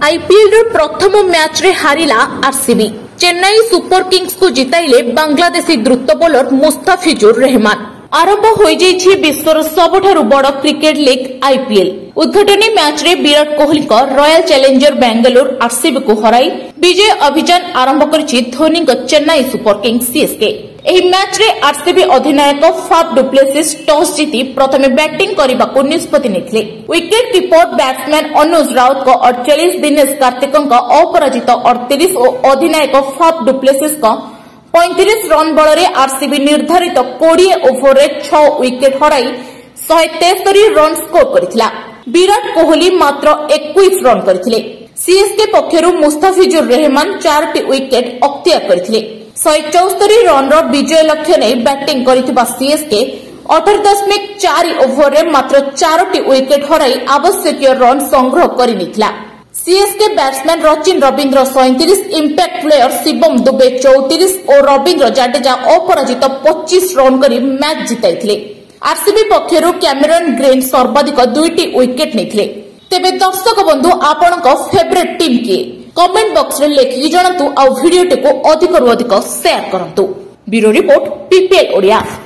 IPL रो प्रथम match रे हारिला आरसीबी। चेन्नई सुपर किंग्स को जिताइले बांग्लादेशी द्रुत बोलर मुस्ताफिजुर रहमान। आरंभ हो जाइछि विश्वर सबठारु बड़ क्रिकेट लीग आईपीएल। उद्घाटनी मैच रे विराट कोहली को रॉयल चैलेंजर बेंगलुरु आरसीबी को हराई विजय अभियान आरंभ करिछि धोनी को चेन्नई सुपर किंग्स सीएसके। एही मैच रे आरसीबी अधिनायक फाफ डुप्लेसिस टॉस जीति प्रथमे बैटिंग करने निष्पत्ति नेथिले। Wicket keeper batsman Anuj Rawat को 48, दिनेश कार्तिकन को अपराजित 38 और अधिनायक फाफ डुप्लेसिस को 35 रन बल रे आरसीबी निर्धारित 20 ओवर रे 6 विकेट हराई 173 रन स्कोर करिथिला। विराट कोहली मात्र 21 रन करथिले। सीएसके पक्षरु मुस्ताफिजुर रहमान 4टी विकेट अख्तियार करथिले। 174 रन रो विजय लक्ष्य नै बैटिंग करिथिबा सीएसके 18.4 ओवर रे मात्र 4टी विकेट हराई आवश्यक रन संग्रह करिनिथिला। CSK batsman Rachin Ravindra 37, impact player Shivam Dube 34 और रविंद्र जाडेजा अपराजित 25 रन करी मैच जिताइथिले। आरसीबी पक्षरु कैमेरन ग्रीन सर्वाधिक 2टी विकेट नेथिले। तेबे दर्शक बंधु आपनक फेवरेट टीम किए कमेंट बॉक्स रे लेखि जणातु आ वीडियो को अधिक रु अधिक शेयर करंतु। Bureau report PPL Odia.